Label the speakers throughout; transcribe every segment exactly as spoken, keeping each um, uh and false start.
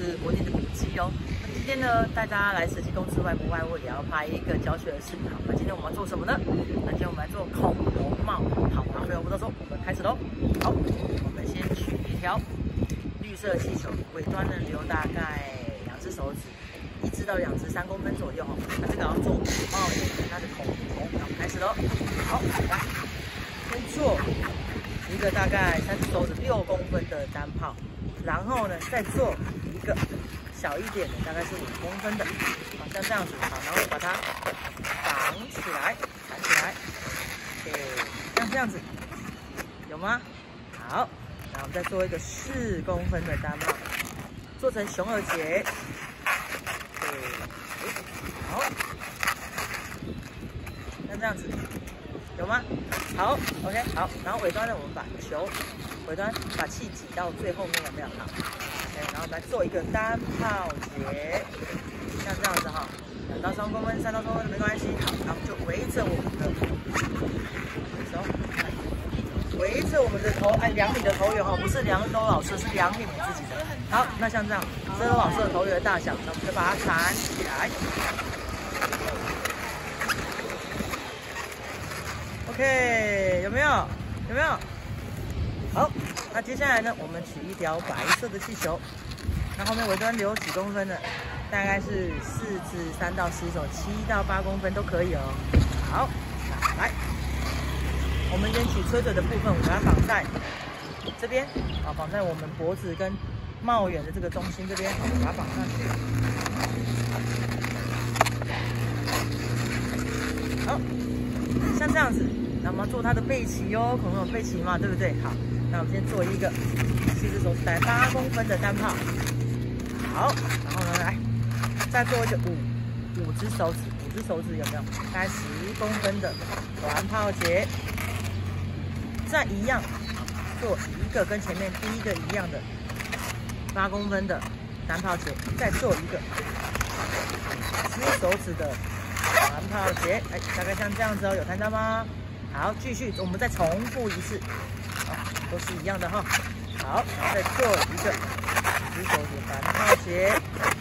Speaker 1: 是国定的古迹哦。那今天呢，带大家来慈济公之外，不外乎也要拍一个教学的视频。好，那今天我们要做什么呢？那今天我们来做恐龙帽。好，那废话不多说，我们开始喽。好，我们先取一条绿色气球，尾端呢留大概两只手指。 一只到两只，三公分左右哈。那这个要做帽眼跟它的孔孔，那我们开始喽。好，来，先做一个大概三只手指六公分的单炮，然后呢再做一个小一点的，大概是五公分的，好像这样子。好，然后把它绑起来，缠起来。OK， 像这样子，有吗？好，然后我们再做一个四公分的单炮，做成熊耳结。 好，像这样子，有吗？好 ，OK， 好，然后尾端呢，我们把球尾端把气挤到最后面，有没有？好 ，OK， 然后来做一个单炮结，像这样子哈，两到三公分、三到三公分没关系。好，然后就围着我们的手，围着我们的头，哎，量你的头圆哈，不是量周老师，是量你们自己的。好，那像这样，这是老师的头圆的大小，那我们就把它缠起来。 OK， 有没有？有没有？好，那接下来呢，我们取一条白色的气球，那后面尾端留几公分的，大概是四至三到四手，七到八公分都可以哦。好，来，我们先取吹嘴的部分，我们把它绑在这边啊，绑在我们脖子跟帽眼的这个中心这边，把它绑上去。好，像这样子。 那我们要做它的背鳍哦，恐龙有背鳍嘛，对不对？好，那我们先做一个四只手指大概八公分的单炮。好，然后呢，来再做一个五五只手指，五只手指有没有？大概十公分的短炮结。再一样做一个跟前面第一个一样的八公分的单炮结，再做一个五只手指的短炮结。哎，大概像这样子哦，有看到吗？ 好，继续，我们再重复一次，啊，都是一样的哈。好，然后再做一个只手指反套结，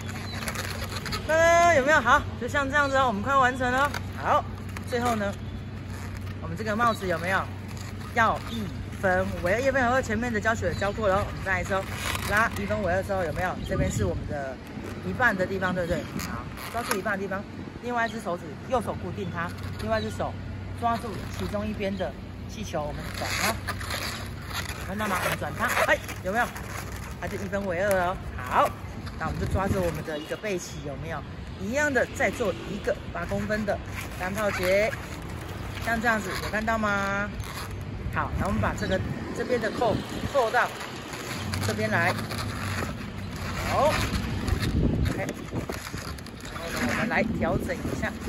Speaker 1: 那有没有？好，就像这样子哦，我们快完成了。好，最后呢，我们这个帽子有没有要一分为二？一分为二，前面的教学教过了哦，我们再来一次哦。拉一分为二之后有没有？这边是我们的一半的地方，对不对？好，抓住一半的地方，另外一只手指右手固定它，另外一只手。 抓住其中一边的气球，我们转它，看到吗？我们转它，哎，有没有？它就一分为二哦。好，那我们就抓着我们的一个背鳍，有没有？一样的，再做一个八公分的单炮结，像这样子，有看到吗？好，然后我们把这个这边的扣扣到这边来，好 ，OK， 然后呢，我们来调整一下。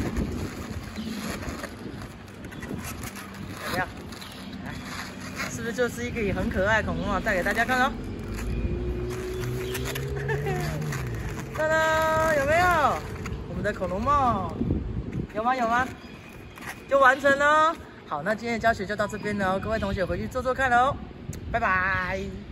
Speaker 1: 怎么样？来，是不是就是一个很可爱的恐龙帽带给大家看哦？当当，有没有？我们的恐龙帽，有吗？有吗？就完成了。好，那今天的教学就到这边了哦，各位同学回去做做看喽，拜拜。